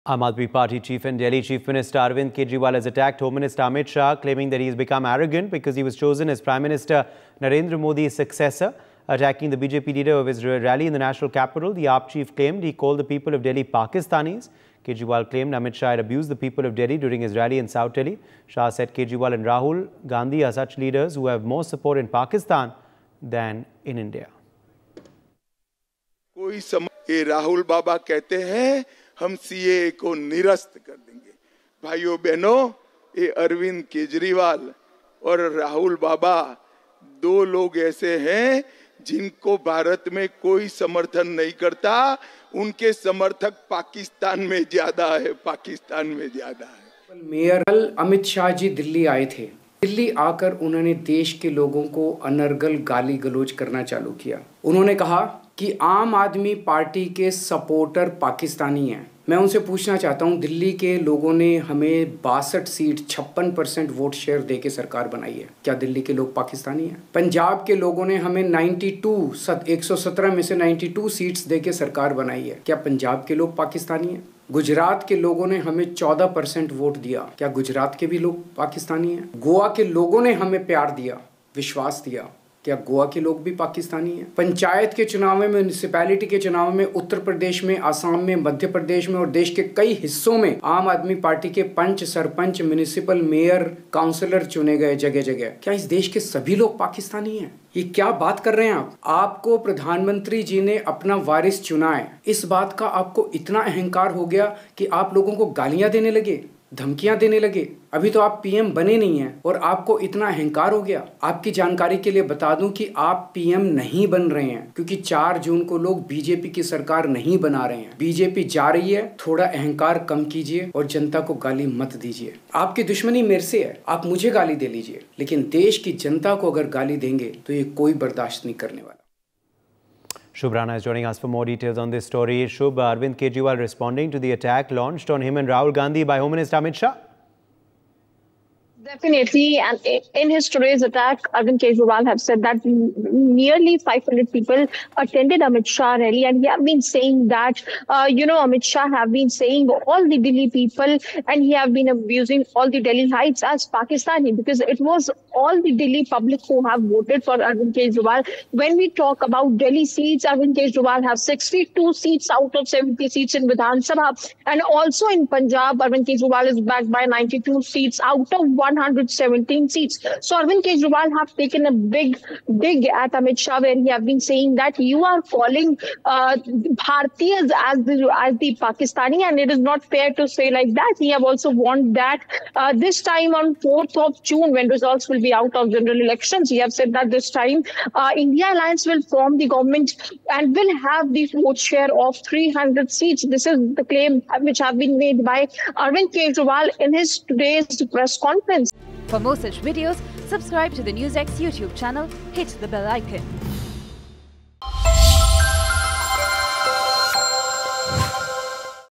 Aam Aadmi Party chief and Delhi Chief Minister Arvind Kejriwal has attacked Home Minister Amit Shah, claiming that he has become arrogant because he was chosen as Prime Minister Narendra Modi's successor. Attacking the BJP leader of his rally in the national capital, the AAP chief claimed he called the people of Delhi Pakistanis. Kejriwal claimed Amit Shah had abused the people of Delhi during his rally in South Delhi. Shah said Kejriwal and Rahul Gandhi are such leaders who have more support in Pakistan than in India. कोई समय राहुल बाबा कहते हैं हम CA को निरस्त कर देंगे। भाइयों बहनों, ये अरविंद केजरीवाल और राहुल बाबा दो लोग ऐसे हैं जिनको भारत में कोई समर्थन नहीं करता। उनके समर्थक पाकिस्तान में ज्यादा है, पाकिस्तान में ज्यादा है। मेयर अमित शाह जी दिल्ली आए थे। दिल्ली आकर उन्होंने देश के लोगों को अनर्गल गाली गलौज करना चालू किया। उन्होंने कहा कि आम आदमी पार्टी के सपोर्टर पाकिस्तानी हैं। मैं उनसे पूछना चाहता हूं, दिल्ली के लोगों ने हमें 62 सीट 56% वोट शेयर देके सरकार बनाई है। क्या दिल्ली के लोग पाकिस्तानी हैं? पंजाब के लोगों ने हमें 117 में से 92 सीट्स देके सरकार बनाई है। क्या पंजाब के लोग पाकिस्तानी हैं? गुजरात के लोगों ने हमें 14% वोट दिया। क्या गुजरात के भी लोग पाकिस्तानी हैं? गोवा के लोगों ने हमें प्यार दिया, विश्वास दिया। क्या गोवा के लोग भी पाकिस्तानी हैं? पंचायत के चुनाव में, म्यूनिसिपैलिटी के चुनाव में उत्तर प्रदेश में, आसाम में, मध्य प्रदेश में और देश के कई हिस्सों में आम आदमी पार्टी के panch, sarpanch, municipal mayor, councillor चुने गए जगह जगह। क्या इस देश के सभी लोग पाकिस्तानी हैं? ये क्या बात कर रहे हैं आप? आपको प्रधानमंत्री जी ने अपना वारिस चुना है। इस बात का आपको इतना अहंकार हो गया कि आप लोगों को गालियां देने लगे, धमकियां देने लगे। अभी तो आप पीएम बने नहीं हैं और आपको इतना अहंकार हो गया। आपकी जानकारी के लिए बता दूं कि आप पीएम नहीं बन रहे हैं, क्योंकि 4 जून को लोग बीजेपी की सरकार नहीं बना रहे हैं। बीजेपी जा रही है। थोड़ा अहंकार कम कीजिए और जनता को गाली मत दीजिए। आपकी दुश्मनी मेरे से है, आप मुझे गाली दे लीजिए, लेकिन देश की जनता को अगर गाली देंगे तो ये कोई बर्दाश्त नहीं करने वाला। Shubh Rana is joining us for more details on this story. Shubh, Arvind Kejriwal responding to the attack launched on him and Rahul Gandhi by Home Minister Amit Shah. Definitely, and in his today's attack, Arvind Kejriwal have said that nearly 500 people attended Amit Shah rally, and he have been saying that, Amit Shah have been saying all the Delhi people, and he have been abusing all the Delhiites as Pakistani, because it was all the Delhi public who have voted for Arvind Kejriwal. When we talk about Delhi seats, Arvind Kejriwal have 62 seats out of 70 seats in Vidhan Sabha, and also in Punjab, Arvind Kejriwal is backed by 92 seats out of 117 seats. So Arvind Kejriwal have taken a big dig at Amit Shah, where he have been saying that you are calling Bhartiyas as the Pakistani, and it is not fair to say like that. He have also warned that this time on 4th of June, when results will be out of general elections, he have said that this time India Alliance will form the government and will have the vote share of 300 seats. This is the claim which have been made by Arvind Kejriwal in his today's press conference. For more such videos, subscribe to the NewsX YouTube channel, hit the bell icon.